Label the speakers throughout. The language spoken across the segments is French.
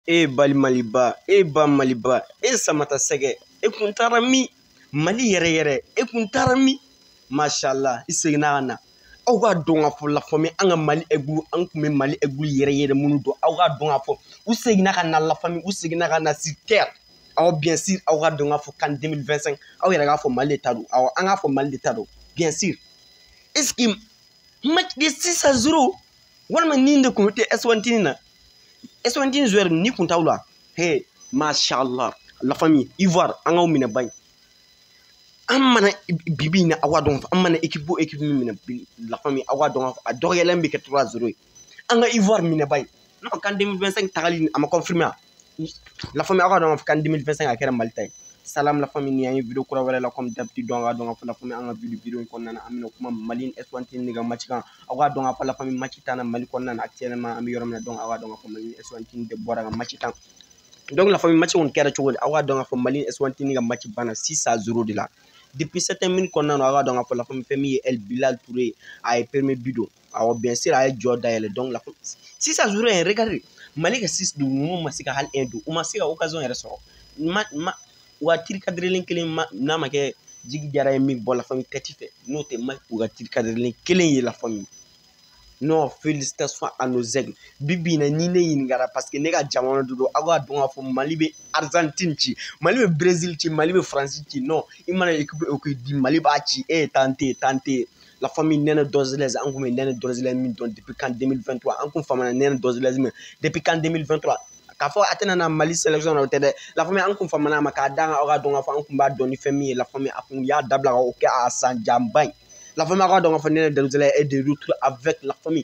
Speaker 1: E bali maliba e ba maliba e samata sɛgɛ e kun taara min mali yɛrɛ yɛrɛ e kun taara min mashallah i seginna ka na aw k'a dɔn k'a fɔ la famille an ka mali egulu an kun bɛ mali egulu yɛrɛ yɛrɛ minnu dɔn aw k'a dɔn k'a fɔ u seginna ka na la famille u seginna ka na sur terre aw bien sûr aw k'a dɔn k'a fɔ kan 2025 aw yɛrɛ k'a fɔ mali de ta don awɔ an k'a fɔ mali de ta don bien sûr est ce que match de 6-0 walima nin de kun tɛ S1 na S1 joueur ni kun t'aw la hey mashallah la famille Ivoire an k'aw minɛ ba in an mana bibi in na aw k'a dɔn an mana équipe min minɛ la famille aw k'a dɔn a dɔgɔyalen bɛ kɛ 3-0 ye an ka Ivoire minɛ ba in non kan 2025 tagali a ma confirmer la famille aw k'a dɔn kan 2025 a kɛra Mali ta ye salam la famille ni an ye vidéo kura wɛrɛ la comme d'habitude donc aw k'a dɔn k'a fɔ la famille an ka vidéo in kɔnɔna na an bɛna kuma Mali ni S1 de ka match kan aw k'a dɔn k'a fɔ la famille match t'an na Mali kɔnɔna na actuellement an bɛ yɔrɔ min na donc aw k'a dɔn k'a fɔ Mali ni S1 de bɔra ka match tan donc la famille match kɔni kɛra cogo di aw k'a dɔn k'a fɔ Mali ni S1 ka match banna 6-0 de la depuis 7 minutes kɔnɔna na aw k'a dɔn k'a fɔ la famille fɛn min ye El Bilal Touré a ye premier but don awɔ bien sûr a ye jɔ dayɛlɛ donc la famille 6-0 in regardez Mali ka 6 don ninnu ma se ka hali 1 don u ma se ka occasion yɛrɛ sɔrɔ wa tiri kadirilen kelen n'a ma kɛ Jigi Jara ye min bɔ la famille tɛti fɛ n'o tɛ ma u ka tiri kadirilen kelen ye la famille non félicitations à nos aigles bibi na ni ne ɲinigara parce que ne ka jamana don aw k'a dɔn k'a fɔ Mali bɛ Argentine ci Mali bɛ Brésil ci Mali bɛ France ci non i mana équipe di Mali b'a ci e tante la famille Nene Dozlez an kun bɛ Nene Dozlez min dɔn depuis kan 2023 an kun famana Nene Dozlez min depuis kan 2023 k'a fɔ a tɛna na Mali sélection na o tɛ dɛ la famille an kun famana a ma k'a d'a kan aw k'a dɔn k'a fɔ an kun b'a dɔn ni fɛn min ye la famille a kun y'a dabila o kɛ a san janba in la famille aw k'a dɔn k'a fɔ Nene Dozlez est de retour avec la famille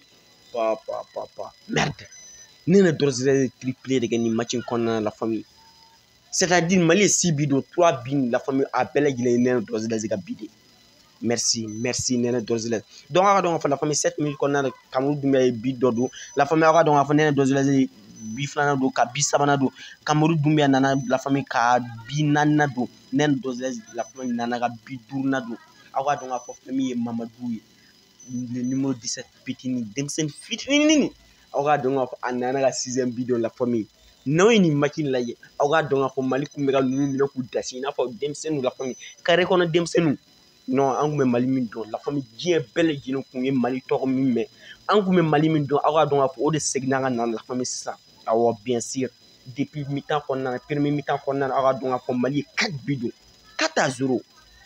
Speaker 1: merde Nene Dozlez ye triplé de kɛ nin match in kɔnɔna na la famille c'est-à-dire Mali ye 6 buts don 3 buts la famille a bɛɛ lajɛlen ye Nene Dozlez ka but de merci Nene Dozlez donc aw k'a dɔn k'a fɔ la famille 7 minutes kɔnɔna na Kamaru Dunbiya ye but dɔ don la famille aw k'a dɔn k'a fɔ Nene Dozlez bi filanan don ka bi sabanan don Kamaru Dunbiya nana la famille ka bi naaninan don Nene Dozlez la famille nana ka bi duurunan don aw k'a dɔn k'a fɔ fɛn min ye Mamadou ye le numéro 17 fitinin denmisɛnnin fitinin aw k'a dɔn k'a fɔ a nana ka 6e but don la famille n'aw ye nin match in lajɛ aw k'a dɔn k'a fɔ Mali kun bɛ ka ninnu minɛ k'u dasi i n'a fɔ denmisɛnninw la famille carré kɔnɔ denmisɛnninw non an kun bɛ Mali min dɔn la famille diɲɛ bɛɛ lajɛlen kun ye Mali tɔgɔ min mɛn an kun bɛ Mali min dɔn aw k'a dɔn k'a fɔ o de seginna ka na la famille sisan awɔ bien sûr depuis mi-temps kɔnɔna na premier mi-temps kɔnɔna na aw k'a dɔn k'a fɔ Mali ye 4 buts don 4-0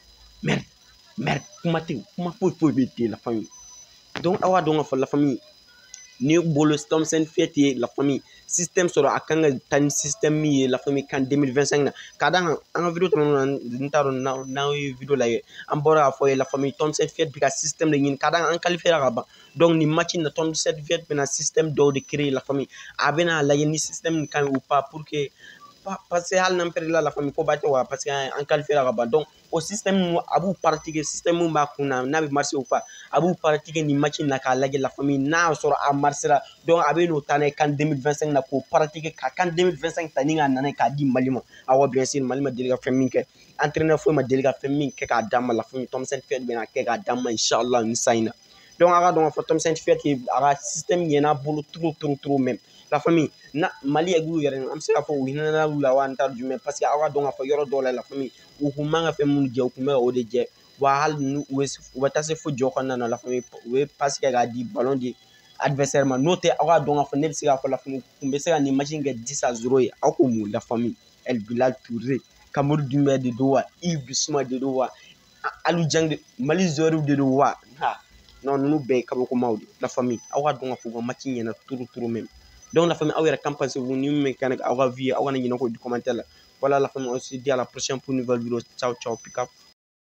Speaker 1: merde kuma foyi bɛ ten la famille donc aw k'a dɔn k'a fɔ la famille ni bolo Thompson Fête ye la famille système sɔrɔ a kan ka taa ni système min ye la famille kan 2025 na k'a d'a kan an ka vidéo tɛmɛnenw na n t'a dɔn n'aw ye vidéo lajɛ an bɔra k'a fɔ ye la famille Thompson Fête bɛ ka système de ɲini k'a d'a kan an qualifiera ka ban donc nin match in na Thompson Fête bɛna système dɔw de créer la famille a bɛna lajɛ ni système nin ka ɲi ou pas pour que parce que hali n'an perdra la famille ko ba tɛ wa parce que an qualifiera ka ban donc o système ninnu a b'u pratiquer système min b'a kun na n'a bɛ marcher ou pas a b'u pratiquer nin match in na k'a lajɛ la famille n'a y'a sɔrɔ a marchera donc a bɛ n'o ta n'a ye kan 2025 na k'o pratiquer ka kan 2025 ta ni k'a nana k'a di Mali ma awɔ bien sûr Mali ma deli ka fɛn min kɛ entraîneur foyi ma deli ka fɛn min kɛ k'a d'an ma la famille Thompson Fête bɛna kɛ k'a d'an ma inchallah nin san in na donc aw k'a dɔn k'a fɔ Thompson Fête ye a ka système ɲɛna bolo trop même la famille na Mali egulu yɛrɛ an bɛ se k'a fɔ u hinɛna u la wa an t'a dɔn jumɛn parce que aw k'a dɔn k'a fɔ yɔrɔ dɔw la la famille u kun man ka fɛn minnu jɛ u kun bɛ o de jɛ wa hali u bɛ taa se fo jɔ kɔnɔna na la famille u bɛ passe kɛ k'a di ballon di adversaire ma n'o tɛ aw k'a dɔn k'a fɔ ne bɛ se k'a fɔ la famille kun bɛ se ka nin match in kɛ 10-0 ye aw ko mun la famille El Bilal Touré Kamaru Dunbiya de don wa Yves Bissouma de don wa Aliou Dieng de Mali joueur de don wa non ninnu bɛɛ ye kabakomaw de la famille aw k'a dɔn k'a fɔ u ka match ɲɛna trop même donc la famille aw yɛrɛ qu'en pensez-vous ni min bɛ aw ka vie aw kana ɲinɛ k'o di commentaire la voilà la famille on se dit à la prochaine pour une nouvelle vidéo ciao pick up